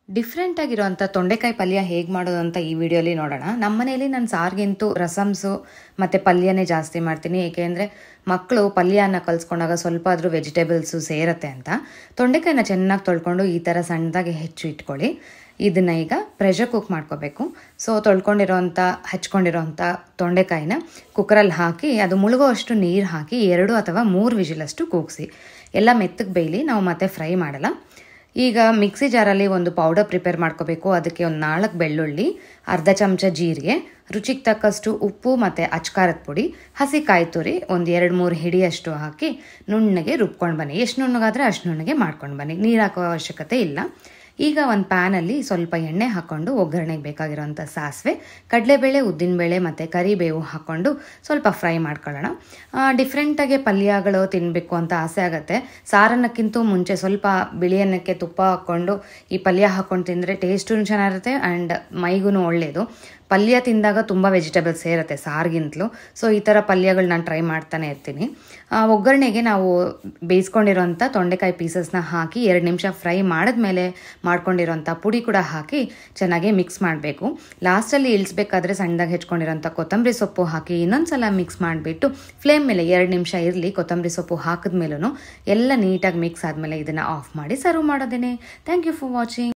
Different ಆಗಿರುವಂಥ ತೊಂಡೆಕಾಯಿ ಪಲ್ಯ ಹೇಗೆ ಮಾಡೋದು ಅಂತ ಈ ವಿಡಿಯೋಲಿ ನೋಡೋಣ. ನಮ್ಮ ಮನೇಲಿ ನಾನು ಸಾರಿಗಿಂತೂ ರಸಮ್ಸು ಮತ್ತು ಪಲ್ಯನೇ ಜಾಸ್ತಿ ಮಾಡ್ತೀನಿ. ಏಕೆಂದರೆ ಮಕ್ಕಳು ಪಲ್ಯನ ಕಲಿಸ್ಕೊಂಡಾಗ ಸ್ವಲ್ಪ ಆದರೂ ವೆಜಿಟೇಬಲ್ಸು ಸೇರುತ್ತೆ ಅಂತ. ತೊಂಡೆಕಾಯಿನ ಚೆನ್ನಾಗಿ ತೊಳ್ಕೊಂಡು ಈ ಥರ ಸಣ್ಣದಾಗಿ ಹೆಚ್ಚು ಇಟ್ಕೊಳ್ಳಿ. ಇದನ್ನು ಈಗ ಪ್ರೆಷರ್ ಕುಕ್ ಮಾಡ್ಕೋಬೇಕು. ಸೊ ಹಚ್ಕೊಂಡಿರೋಂಥ ತೊಂಡೆಕಾಯಿನ ಕುಕ್ಕರಲ್ಲಿ ಹಾಕಿ ಅದು ಮುಳುಗೋ ಅಷ್ಟು ನೀರು ಹಾಕಿ 2 ಅಥವಾ 3 ವಿಜಿಲಷ್ಟು ಕೂಗಿಸಿ. ಎಲ್ಲ ಮೆತ್ತಗೆ ಬೇಯಲಿ, ನಾವು ಮತ್ತೆ ಫ್ರೈ ಮಾಡಲ್ಲ. ಈಗ ಮಿಕ್ಸಿ ಜಾರಲ್ಲಿ ಒಂದು ಪೌಡರ್ ಪ್ರಿಪೇರ್ ಮಾಡ್ಕೋಬೇಕು. ಅದಕ್ಕೆ ಒಂದು 4 ಬೆಳ್ಳುಳ್ಳಿ, ಅರ್ಧ ಚಮಚ ಜೀರಿಗೆ, ರುಚಿಗೆ ತಕ್ಕಷ್ಟು ಉಪ್ಪು ಮತ್ತು ಅಚ್ಕಾರದ ಪುಡಿ, ಹಸಿ ಕಾಯಿ ತುರಿ ಒಂದು 2-3 ಹಿಡಿಯಷ್ಟು ಹಾಕಿ ನುಣ್ಣಗೆ ರುಬ್ಕೊಂಡು ಬನ್ನಿ. ಎಷ್ಟು ನುಣ್ಣಗಾದರೆ ಅಷ್ಟು ನುಣ್ಣಗೆ ಮಾಡ್ಕೊಂಡು ಬನ್ನಿ. ನೀರು ಹಾಕೋ ಅವಶ್ಯಕತೆ ಇಲ್ಲ. ಈಗ ಒಂದು ಪ್ಯಾನಲ್ಲಿ ಸ್ವಲ್ಪ ಎಣ್ಣೆ ಹಾಕ್ಕೊಂಡು ಒಗ್ಗರಣೆಗೆ ಬೇಕಾಗಿರೋಂಥ ಸಾಸಿವೆ, ಕಡಲೆಬೇಳೆ, ಉದ್ದಿನಬೇಳೆ ಮತ್ತು ಕರಿಬೇವು ಹಾಕ್ಕೊಂಡು ಸ್ವಲ್ಪ ಫ್ರೈ ಮಾಡ್ಕೊಳ್ಳೋಣ. ಡಿಫ್ರೆಂಟಾಗಿ ಪಲ್ಯಗಳು ತಿನ್ನಬೇಕು ಅಂತ ಆಸೆ ಆಗುತ್ತೆ. ಸಾರನ್ನಕ್ಕಿಂತ ಮುಂಚೆ ಸ್ವಲ್ಪ ಬಿಳಿ ಅನ್ನಕ್ಕೆ ತುಪ್ಪ ಹಾಕ್ಕೊಂಡು ಈ ಪಲ್ಯ ಹಾಕ್ಕೊಂಡು ತಿಂದರೆ ಟೇಸ್ಟೂ ಚೆನ್ನಾಗಿರುತ್ತೆ ಆ್ಯಂಡ್ ಮೈಗೂ ಒಳ್ಳೆಯದು. ಪಲ್ಯ ತಿಂದಾಗ ತುಂಬ ವೆಜಿಟೇಬಲ್ಸ್ ಸೇರುತ್ತೆ ಸಾರಿಗಿಂತಲೂ. ಸೊ ಈ ಥರ ಪಲ್ಯಗಳು ನಾನು ಟ್ರೈ ಮಾಡ್ತಾನೆ ಇರ್ತೀನಿ. ಒಗ್ಗರಣೆಗೆ ನಾವು ಬೇಯಿಸ್ಕೊಂಡಿರೋಂಥ ತೊಂಡೆಕಾಯಿ ಪೀಸಸ್ನ ಹಾಕಿ 2 ನಿಮಿಷ ಫ್ರೈ ಮಾಡಿದ್ಮೇಲೆ ಮಾಡ್ಕೊಂಡಿರೋಂಥ ಪುಡಿ ಕೂಡ ಹಾಕಿ ಚೆನ್ನಾಗಿ ಮಿಕ್ಸ್ ಮಾಡಬೇಕು. ಲಾಸ್ಟಲ್ಲಿ ಇಳಿಸ್ಬೇಕಾದ್ರೆ ಸಣ್ಣದಾಗಿ ಹೆಚ್ಕೊಂಡಿರೋಂಥ ಕೊತ್ತಂಬರಿ ಸೊಪ್ಪು ಹಾಕಿ ಇನ್ನೊಂದು ಸಲ ಮಿಕ್ಸ್ ಮಾಡಿಬಿಟ್ಟು ಫ್ಲೇಮ್ ಮೇಲೆ 2 ನಿಮಿಷ ಇರಲಿ. ಕೊತ್ತಂಬರಿ ಸೊಪ್ಪು ಹಾಕಿದ್ಮೇಲೂ ಎಲ್ಲ ನೀಟಾಗಿ ಮಿಕ್ಸ್ ಆದಮೇಲೆ ಇದನ್ನು ಆಫ್ ಮಾಡಿ ಸರ್ವ್ ಮಾಡೋದೇನೆ. Thank you for watching.